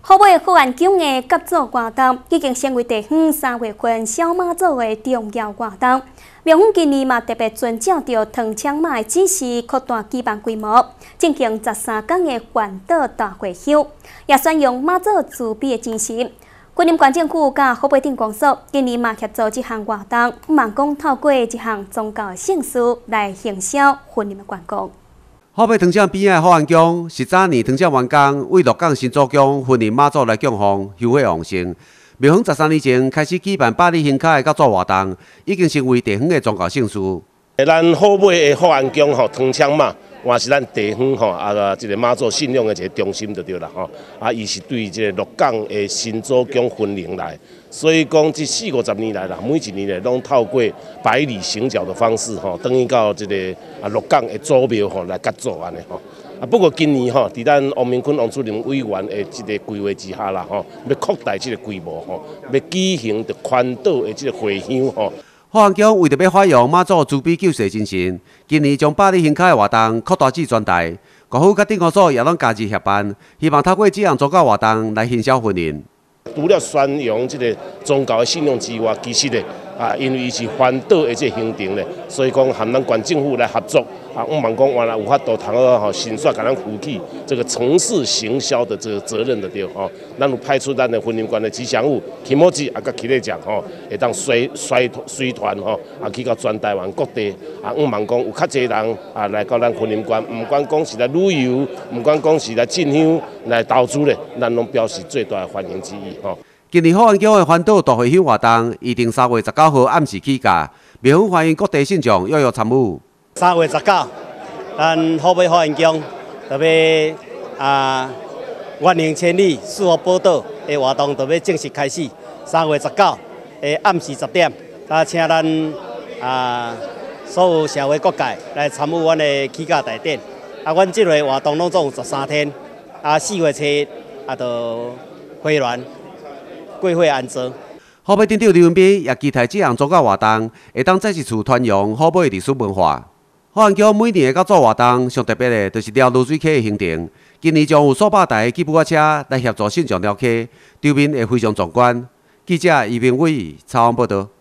河尾福安宫的甲组活动已经成为地方3月份小马祖的重要活动。庙方今年嘛特别遵照着唐枪马的指示，扩大举办规模，进行13天的环岛大会休，也选用马祖自备的精神。云林县政府甲河尾镇公所今年嘛协助这项活动，毋茫讲透过一项宗教的盛事来行销云林的观光。 河尾糖厂边仔福安宫是早年糖厂员工为鹿港新祖宫云林妈祖来供奉香火旺盛。庙方13年前开始举办百里行脚的甲组活动，已经成为地方的宗教盛事。 咱河尾的福安宫糖厂嘛，也是咱地方这个妈祖信仰的一个中心就对啦伊是对这个鹿港的新祖宫分灵来，所以讲这40-50年来啦，每一年咧拢透过百里行脚的方式等于到这个鹿港的祖庙来甲组安尼不过今年伫咱王明坤王主任委员的这个规划之下啦要扩大这个规模要举行着宽岛的这个会香福安宫为着要发扬妈祖慈悲救世精神，今年将百里行脚的活动扩大至全台。国府甲镇公所也拢加入协办，希望透过这项宗教活动来行销云林。 除了宣扬这个宗教的信仰之外，其实咧因为伊是环岛的这个行程咧，所以讲和咱县政府来合作毋茫讲原来有法度通伸率甲咱负起这个城市行销的这个责任的对咱有派出咱的云林县的吉祥物起毛子甲起咧奖会当随团去到全台湾各地毋茫讲有较侪人来到咱云林县，毋管讲是来旅游，毋管讲是来进香来投资咧，咱拢表示最大的欢迎之意今年福安宫的环岛大会休活动预定3月19号暗时起驾，庙方欢迎各地信众踊跃参与。 3月19，咱河尾福安宫特别万宁千里四湖宝岛的活动特别正式开始。3月19的暗时10点，请咱所有社会各界来参与阮的起驾大典。阮这个活动拢总有13天，4月7就回銮。贵会安装。 河尾镇长刘文斌也期待这项宗教活动会当再一次传扬河尾历史文化。福安宫每年的甲组活动上特别的，就是绕泸水溪的行程。今年将有数百台吉普车来协助信众绕溪，场面会非常壮观。记者余平伟采访报道。